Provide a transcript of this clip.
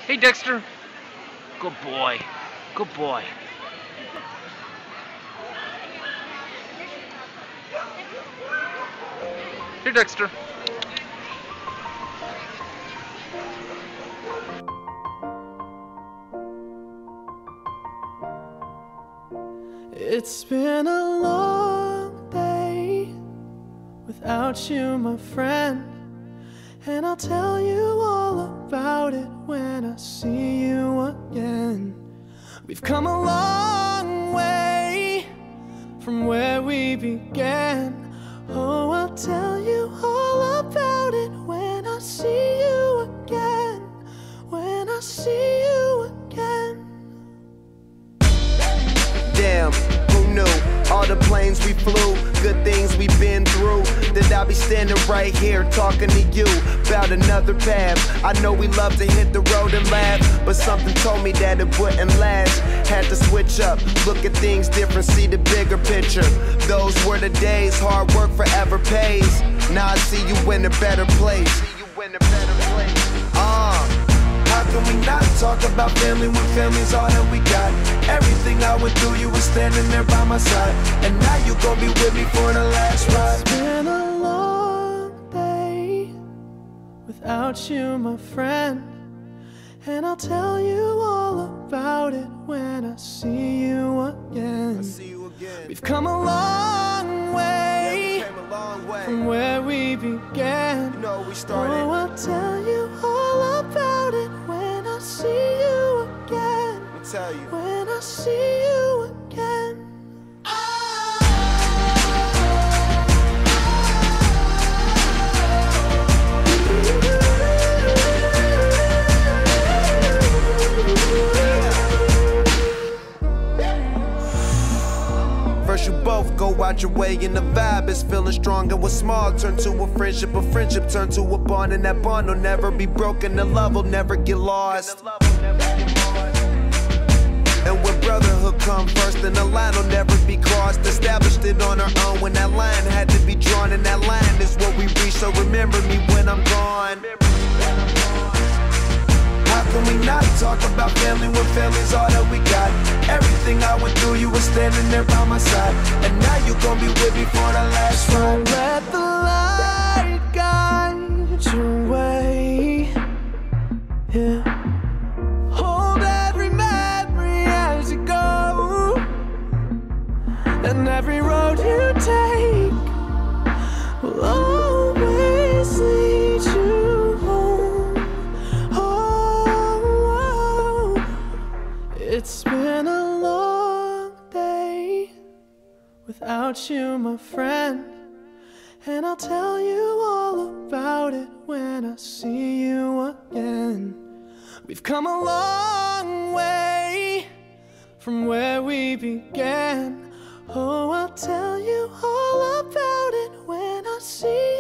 Hey, Dexter. Good boy. Good boy. Here, Dexter. It's been a long day without you, my friend, and I'll tell you all about it when I see you again. We've come a long way from where we began. Oh, I'll tell you all about it when I see you again. When I see you again. Damn, who knew? All the planes we flew, good things we've been through, that I'll be standing right here talking to you about another path. I know we love to hit the road and laugh, but something told me that it wouldn't last. Had to switch up, look at things different, see the bigger picture. Those were the days, hard work forever pays. Now I see you in a better place. How can we not talk about family when family's all that we got? Everything I went through, you were standing there by my side, and now you gon' be with me for the last ride. It's been a long day without you, my friend, and I'll tell you all about it when I see you again. We've come a long way, from where we began. You know, we started. Oh, I'll tell you all about it when I see you again. Tell you. When I see you again. First you both go out your way and the vibe is feeling strong, and what's small turn to a friendship turn to a bond, and that bond will never be broken, the love will never get lost. And when brotherhood come first, then the line will never be crossed. Established it on our own when that line had to be drawn, and that line is what we reach, so remember me when I'm gone. How can we not talk about family when family's all that we got? Everything I went through, you were standing there by my side, and now you gon' be with me for the last ride. Let the light guide your way. Yeah. Hold every memory as you go, and every road you take will always lead you home. Oh, it's been a long day without you, my friend, and I'll tell you all about it when I see you again. We've come a long way from where we began. Oh, I'll tell you all about it when I see you.